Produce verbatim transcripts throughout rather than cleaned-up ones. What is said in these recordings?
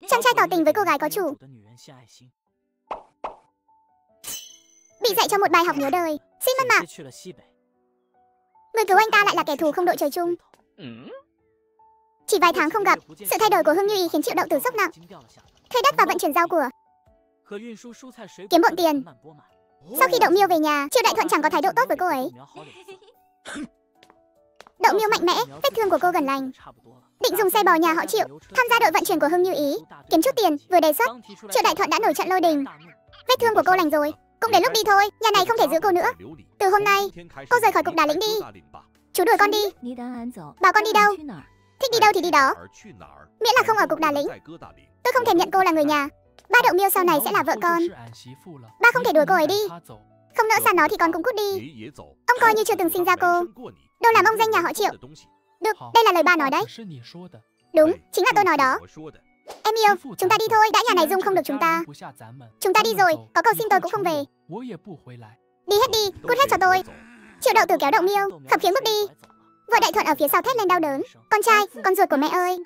Chàng trai tỏ tình với cô gái có chủ. Bị dạy cho một bài học nhớ đời. Xin mất mạng. Người cứu anh ta lại là kẻ thù không đội trời chung. Chỉ vài tháng không gặp, sự thay đổi của Hưng Như Ý khiến Triệu Đậu Tử sốc nặng. Thuê đất và vận chuyển rau củ, kiếm bộn tiền. Sau khi Đậu Miêu về nhà, Triệu Đại Thuận chẳng có thái độ tốt với cô ấy. Đậu Miêu mạnh mẽ, vết thương của cô gần lành. Định dùng xe bò nhà họ Triệu tham gia đội vận chuyển của Hưng Như Ý, kiếm chút tiền, vừa đề xuất, Triệu Đại Thuận đã nổi trận lôi đình. Vết thương của cô lành rồi, cũng đến lúc đi thôi, nhà này không thể giữ cô nữa. Từ hôm nay, cô rời khỏi cục Đà Lĩnh đi. Chú đuổi con đi. Bảo con đi đâu? Thích đi đâu thì đi đó, miễn là không ở cục Đà Lĩnh. Tôi không thèm nhận cô là người nhà. Ba Đậu Miêu sau này sẽ là vợ con. Ba không thể đuổi cô ấy đi. Không nỡ xa nó thì con cũng cút đi. Ông coi như chưa từng sinh ra cô. Đâu làm ông danh nhà họ Triệu. Được, đây là lời ba nói đấy. Đúng, chính là tôi nói đó. Em yêu, chúng ta đi thôi, đã nhà này dung không được chúng ta. Chúng ta đi rồi, có cầu xin tôi cũng không về. Đi hết đi, cút hết cho tôi. Triệu Đậu Tử kéo Đậu Miêu, khập khiễng bước đi. Vợ Đại Thuận ở phía sau thét lên đau đớn. Con trai, con ruột của mẹ ơi.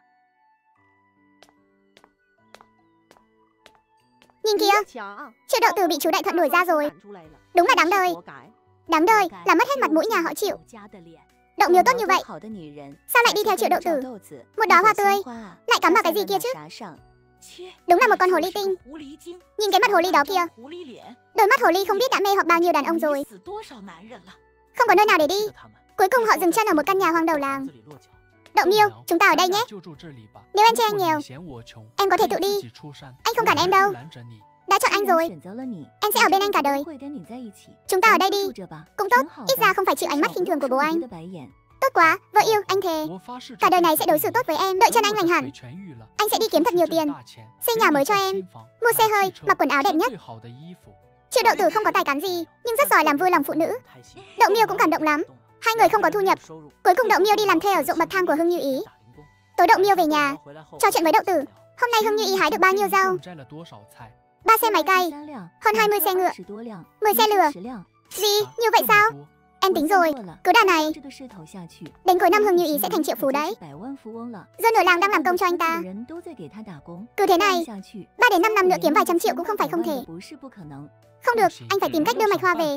Nhìn kìa, Triệu Đậu Tử bị chú Đại Thuận đuổi ra rồi. Đúng là đáng đời. Đáng đời là mất hết mặt mũi nhà họ Triệu. Đậu Miêu tốt như vậy, sao lại đi theo Triệu Đậu Tử? Một đóa hoa tươi lại cắm vào cái gì kia chứ? Đúng là một con hồ ly tinh. Nhìn cái mặt hồ ly đó kia, đôi mắt hồ ly không biết đã mê hoặc bao nhiêu đàn ông rồi. Không có nơi nào để đi. Cuối cùng họ dừng chân ở một căn nhà hoang đầu làng. Đậu Miêu, chúng ta ở đây nhé. Nếu anh chê anh nghèo, em có thể tự đi. Anh không cản em đâu. Đã chọn anh rồi, em sẽ ở bên anh cả đời. Chúng ta ở đây đi. Cũng tốt, ít ra không phải chịu ánh mắt khinh thường của bố anh. Tốt quá, vợ yêu, anh thề cả đời này sẽ đối xử tốt với em. Đợi chân anh lành hẳn, anh sẽ đi kiếm thật nhiều tiền, xây nhà mới cho em, mua xe hơi, mặc quần áo đẹp nhất. Triệu Đậu Tử không có tài cán gì, nhưng rất giỏi làm vui lòng phụ nữ. Đậu Miêu cũng cảm động lắm. Hai người không có thu nhập. Cuối cùng Đậu Miêu đi làm thuê ở ruộng bậc thang của Hưng Như Ý. Tối Đậu Miêu về nhà, trò chuyện với Đậu Tử. Hôm nay Hưng Như Ý hái được bao nhiêu rau? Ba xe máy cày, hơn hai mươi xe ngựa, mười xe lừa. Gì? Như vậy sao? Em tính rồi, cứ đà này, đến cuối năm Hưng Như Ý sẽ thành triệu phú đấy. Dân ở làng đang làm công cho anh ta. Cứ thế này, ba đến năm năm nữa kiếm vài trăm triệu cũng không phải không thể. Không được, anh phải tìm cách đưa Mạch Hoa về,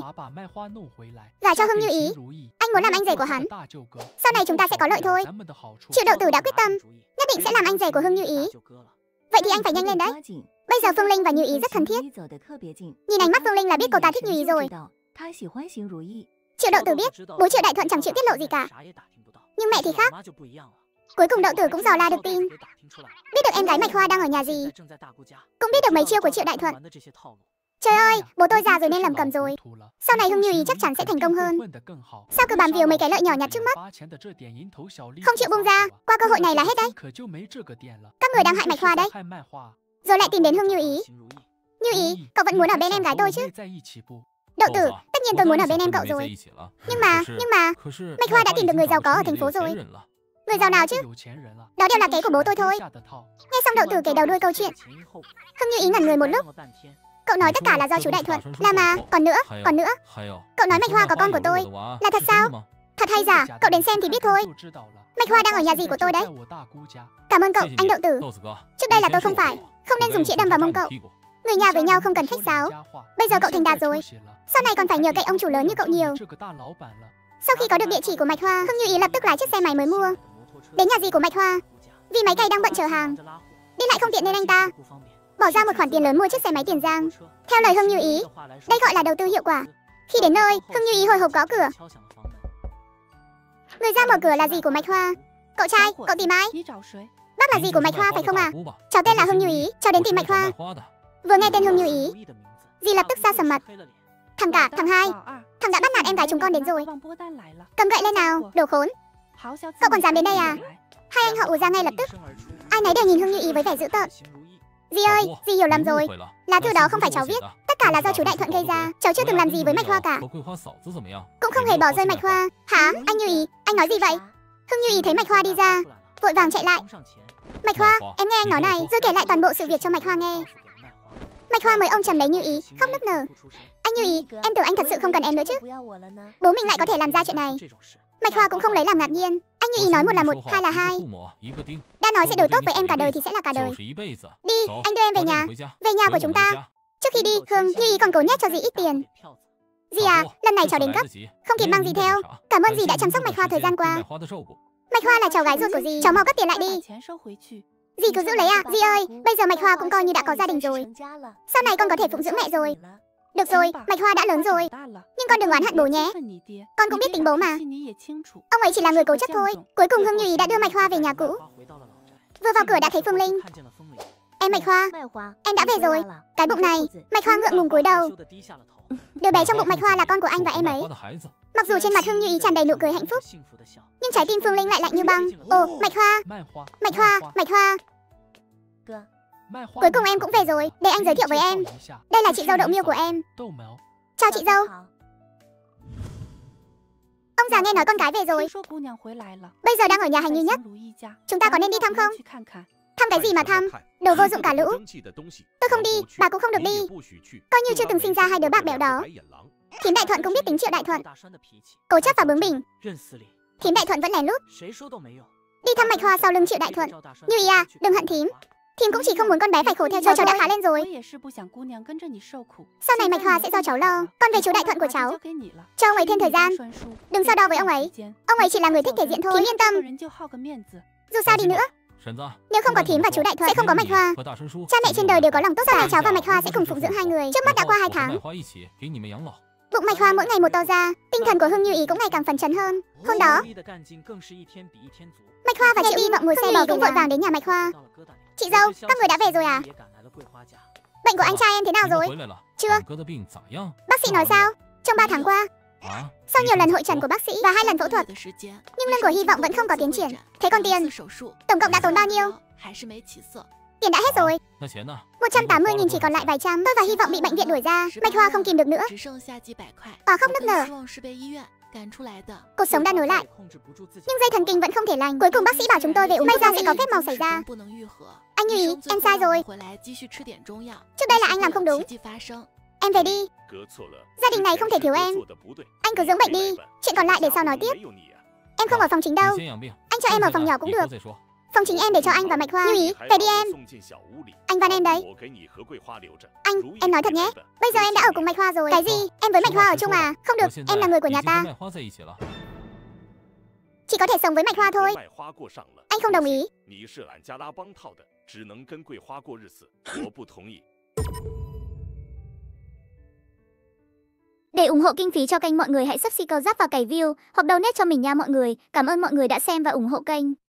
gả cho Hưng Như Ý. Anh muốn làm anh rể của hắn. Sau này chúng ta sẽ có lợi thôi. Triệu Đậu Tử đã quyết tâm, nhất định sẽ làm anh rể của Hưng Như Ý. Vậy thì anh phải nhanh lên đấy. Bây giờ Phương Linh và Như Ý rất thân thiết. Nhìn ánh mắt Phương Linh là biết cô ta thích Như Ý rồi. Triệu Đậu Tử biết bố Triệu Đại Thuận chẳng chịu tiết lộ gì cả, nhưng mẹ thì khác. Cuối cùng Đậu Tử cũng dò la được tin, biết được em gái Mạch Hoa đang ở nhà gì, cũng biết được mấy chiêu của Triệu Đại Thuận. Trời ơi, bố tôi già rồi nên lầm cầm rồi. Sau này Hưng Như Ý chắc chắn sẽ thành công hơn. Sao cứ bám víu mấy cái lợi nhỏ nhặt trước mắt, không chịu buông ra. Qua cơ hội này là hết đấy. Các người đang hại Mạch Hoa đấy, rồi lại tìm đến Hưng Như Ý. Như Ý, cậu vẫn muốn ở bên em gái tôi chứ? Đậu Tử, tất nhiên tôi muốn ở bên em cậu rồi. Nhưng mà, nhưng mà Mạch Hoa đã tìm được người giàu có ở thành phố rồi. Người giàu nào chứ? Đó đều là kế của bố tôi thôi. Nghe xong Đậu Tử kể đầu đuôi câu chuyện. Hưng Như Ý ngẩn người một lúc. Cậu nói tất cả là do chú Đại Thuận. Là mà, còn nữa, còn nữa. Cậu nói Mạch Hoa có con của tôi. Là thật sao? Thật hay giả, cậu đến xem thì biết thôi. Mạch Hoa đang ở nhà gì của tôi đấy? Cảm ơn cậu, anh Đậu Tử. Trước đây là tôi không phải, không nên dùng chĩa đâm vào mông cậu. Người nhà với nhau không cần khách sáo. Bây giờ cậu thành đạt rồi, sau này còn phải nhờ cậy ông chủ lớn như cậu nhiều. Sau khi có được địa chỉ của Mạch Hoa, Hưng Như Ý lập tức lái chiếc xe máy mới mua đến nhà dì của Mạch Hoa. Vì máy cày đang bận chở hàng, đi lại không tiện nên anh ta bỏ ra một khoản tiền lớn mua chiếc xe máy tiền giang. Theo lời Hưng Như Ý, đây gọi là đầu tư hiệu quả. Khi đến nơi, Hưng Như Ý hồi hộp gõ cửa. Người ra mở cửa là dì của Mạch Hoa. Cậu trai, cậu tìm ai? Bác là dì của Mạch Hoa phải không ạ? À? Cháu tên là Hưng Như Ý, cháu đến tìm Mạch Hoa. Vừa nghe tên Hưng Như Ý, dì lập tức xa sầm mặt. Thằng cả, thằng hai, thằng đã bắt nạt em gái chúng con đến rồi. Cầm gậy lên nào, đồ khốn. Cậu còn dám đến đây à? Hai anh họ ùa ra ngay lập tức. Ai nấy đều nhìn Hưng Như Ý với vẻ dữ tợn. Dì ơi, dì hiểu lầm rồi. Lá thư đó không phải cháu viết, tất cả là do chú Đại Thuận gây ra. Cháu chưa từng làm gì với Mạch Hoa cả, cũng không hề bỏ rơi Mạch Hoa. Hả? Anh Như Ý, anh nói gì vậy? Hưng Như Ý thấy Mạch Hoa đi ra, vội vàng chạy lại. Mạch Hoa, em nghe anh nói này, rồi kể lại toàn bộ sự việc cho Mạch Hoa nghe. Mạch Hoa mới ôm chầm lấy Như Ý, khóc nức nở. Anh Như Ý, em tưởng anh thật sự không cần em nữa chứ? Bố mình lại có thể làm ra chuyện này. Mạch Hoa cũng không lấy làm ngạc nhiên. Anh Như Ý nói một là một, hai là hai. Đã nói sẽ đối tốt với em cả đời thì sẽ là cả đời. Đi, anh đưa em về nhà. Về nhà của chúng ta. Trước khi đi, Hương Như Ý còn cố nhét cho dì ít tiền. Dì à, lần này cháu đến gấp, không kịp mang gì theo. Cảm ơn dì đã chăm sóc Mạch Hoa thời gian qua. Mạch Hoa là cháu gái ruột của dì, cháu mau cất tiền lại đi. Dì cứ giữ lấy à, dì ơi, bây giờ Mạch Hoa cũng coi như đã có gia đình rồi. Sau này con có thể phụng dưỡng mẹ rồi. Được rồi, Mạch Hoa đã lớn rồi. Nhưng con đừng oán hận bố nhé. Con cũng biết tính bố mà. Ông ấy chỉ là người cố chấp thôi. Cuối cùng Hương Như Ý đã đưa Mạch Hoa về nhà cũ. Vừa vào cửa đã thấy Phương Linh. Em Mạch Hoa, em đã về rồi. Cái bụng này, Mạch Hoa ngượng ngùng cúi đầu. Đứa bé trong bụng Mạch Hoa là con của anh và em ấy. Mặc dù trên mặt Hương Như Ý tràn đầy nụ cười hạnh phúc, nhưng trái tim Phương Linh lại lạnh như băng. Ồ, Mạch Hoa, Mạch Hoa, Mạch Hoa. Cuối cùng em cũng về rồi, để anh giới thiệu với em. Đây là chị dâu Đậu Miêu của em. Chào chị dâu. Ông già nghe nói con cái về rồi. Bây giờ đang ở nhà Hành Như Nhất. Chúng ta có nên đi thăm không? Thăm cái gì mà thăm? Đồ vô dụng cả lũ. Tôi không đi, bà cũng không được đi. Coi như chưa từng sinh ra hai đứa bạc bẽo đó. Thím Đại Thuận cũng biết tính Triệu Đại Thuận, cố chấp và bướng bỉnh. Thím Đại Thuận vẫn lén lút đi thăm Mạch Hoa sau lưng Triệu Đại Thuận. Như Ý à, đừng hận thím. Thím cũng chỉ không muốn con bé phải khổ theo cháu, cháu đã khá lên rồi. Sau này Mạch Hoa sẽ do cháu lo. Con về chú Đại Thuận của cháu, cho ông ấy thêm thời gian. Đừng so đo với ông ấy. Ông ấy chỉ là người thích thể diện thôi. Thím yên tâm. Dù sao đi nữa, nếu không có thím và chú Đại Thuận sẽ không có Mạch Hoa. Cha mẹ trên đời đều có lòng tốt, sau này cháu và Mạch Hoa sẽ cùng phụng dưỡng hai người. Trước mắt đã qua hai tháng, bụng Mạch Hoa mỗi ngày một to ra, tinh thần của Hương Như Ý cũng ngày càng phấn chấn hơn. Hôm đó, Mạch Hoa và Triệu Hy Vọng ngồi xe bò cũng vội vàng đến nhà Mạch Hoa. Chị dâu, các người đã về rồi à? Bệnh của anh trai em thế nào rồi? Chưa. Bác sĩ nói sao? Trong ba tháng qua, sau nhiều lần hội trần của bác sĩ và hai lần phẫu thuật, nhưng lưng của Hy Vọng vẫn không có tiến triển. Thế còn tiền, tổng cộng đã tốn bao nhiêu? Tiền đã hết rồi. một trăm tám mươi nghìn chỉ còn lại vài trăm. Tôi và Hy Vọng bị bệnh viện đuổi ra. Mạch Hoa không kìm được nữa, òa khóc nức nở. Cuộc sống đã nối lại, nhưng dây thần kinh vẫn không thể lành. Cuối cùng bác sĩ bảo chúng tôi về uống. May ra sẽ có phép màu xảy ra. Anh Như Ý, em sai rồi. Trước đây là anh làm không đúng. Em về đi. Gia đình này không thể thiếu em. Anh cứ dưỡng bệnh đi. Chuyện còn lại để sau nói tiếp. Em không ở phòng chính đâu. Anh cho em ở phòng nhỏ cũng được. Phòng chính em để cho anh và Mạch Hoa. Như Ý, về đi em. Anh van em đấy. Anh, em nói thật nhé. Bây giờ em đã ở cùng Mạch Hoa rồi. Cái gì? Em với Mạch Hoa ở chung à? Không được, em là người của nhà ta. Chỉ có thể sống với Mạch Hoa thôi. Anh không đồng ý. Để ủng hộ kinh phí cho kênh, mọi người hãy subscribe, câu giáp và cày view hoặc donate cho mình nha mọi người. Cảm ơn mọi người đã xem và ủng hộ kênh.